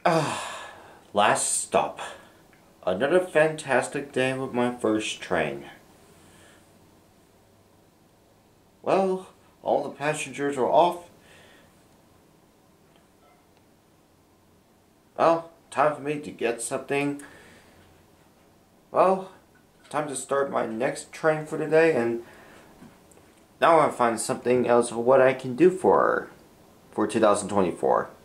Last stop. Another fantastic day with my first train. Well, all the passengers are off. Well, time for me to get something. Well, time to start my next train for the day, and now I find something else of what I can do for 2024.